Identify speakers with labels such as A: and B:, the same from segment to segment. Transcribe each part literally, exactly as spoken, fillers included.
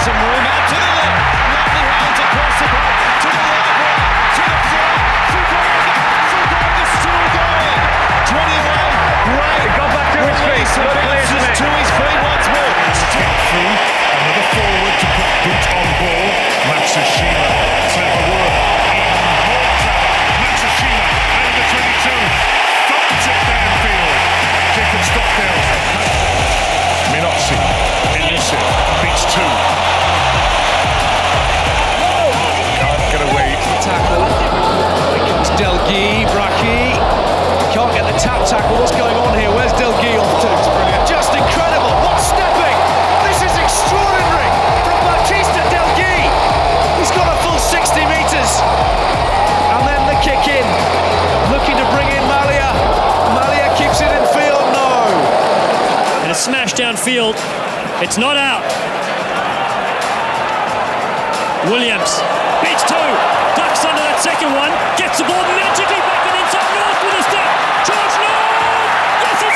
A: some room out to the left. Lovely hands across the back, to the right, right, to the front. Fukuoka, Fukuoka still going. twenty-one, right.
B: Got back to his feet.
A: Bounces to his feet once more.
C: Get through, another forward to put boot on ball. Matsushima, clever work. Matsushima, under twenty-two. Thumped it downfield. Jacob Stockdale. Minozzi, elusive, beats two. Can't get away.
D: Tackle. Here comes Delgi, Braki. Can't get the tap tackle. What's going on here? Where's Delgi off to? It's brilliant. Just incredible. What stepping? This is extraordinary from Batista Delgi. He's got a full sixty metres. And then the kick in. Looking to bring in Malia. Malia keeps it in field. No.
E: And a smash downfield. It's not out. Williams beats two. Ducks under that second one. Gets the ball magically back and inside North with a step. George North! Yes, he's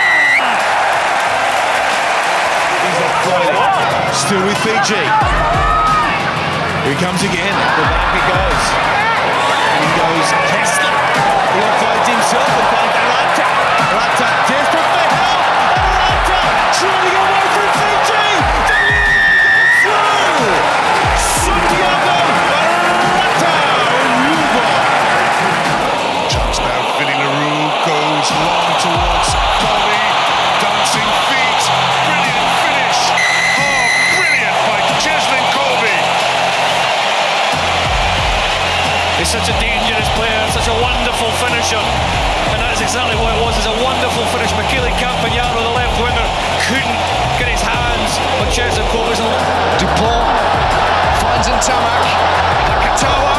E: over!
A: Still with Fiji. Here he comes again. The back it goes. And he goes Cheslin. He finds himself and finds Rata. Rata desperate for help. And Rata trailing away from Fiji. The lead through. Santiago Rata.
C: Chance now, Vinny LaRue goes long towards Kolbe. Dancing feet. Brilliant finish. Oh, brilliant by Cheslin Kolbe.
F: He's such a dangerous player, such a wonderful finisher, and that is exactly what it was. It's a wonderful finish. Michele Campagnaro, the left winger, couldn't get his hands on Cheslin Kolbe's.
D: Dupont finds Ntamak. Vakatawa.